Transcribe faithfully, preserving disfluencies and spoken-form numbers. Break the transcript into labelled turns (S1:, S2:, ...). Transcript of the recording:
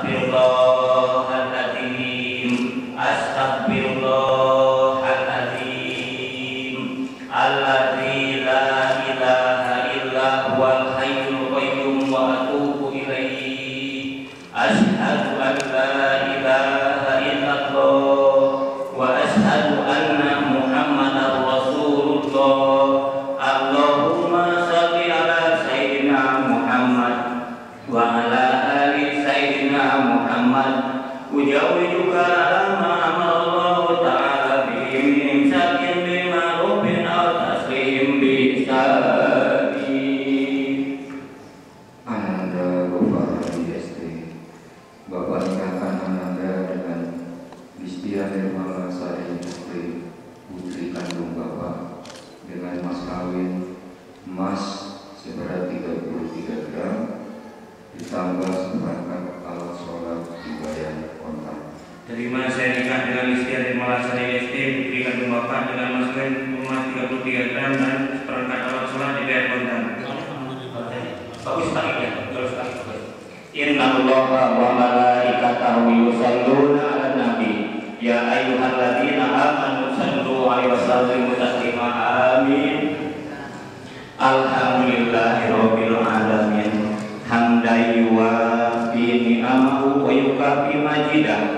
S1: Astagfirullahaladzim, astagfirullahaladzim, alladzi la ilaha illa huwal hayyul qayyum wa atubu ilaihi. Asyhadu an la ilaha illallah wa asyhadu anna Muhammadar Rasulullah. Allahumma shalli ala sayyidina Muhammad wa ala ali sayyidina Muhammad. Ujawijuka ala ma amallahu ta'ala bihi min imsakin bima'rufin aw taslim bi ihsani.
S2: Ananda Bapak Haji S T, Bapak nikahkan Ananda dengan Listia Nirmala Sari Putri, putri kandung Bapak, dengan mas kawin emas seberat tiga puluh tiga gram ditambah seperangkat alat sholat dibayar kontak.
S1: Terima saya nikah dengan Listia Nirmala Sari S T, putri kandung Bapak, dengan mas kawin emas tiga puluh tiga gram dan seperangkat alat sholat dibayar kontak. Bagus sekali ya, bagus sekali. Innallaha wa malaikatahu yusholluna 'alan nabi. Ya ayyuhalladzina amanu shallu 'alaihi wa sallimu taslima. Amin. Alhamdulillahirabbil alamin. Hamdan yuwafi ni'amahu wa yukafi majidah.